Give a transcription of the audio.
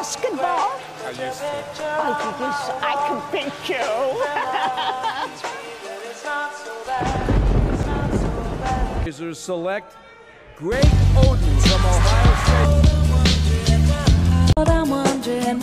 basketball? I used to. I can beat you. Lasers select Great Oden from Ohio State. What I'm wondering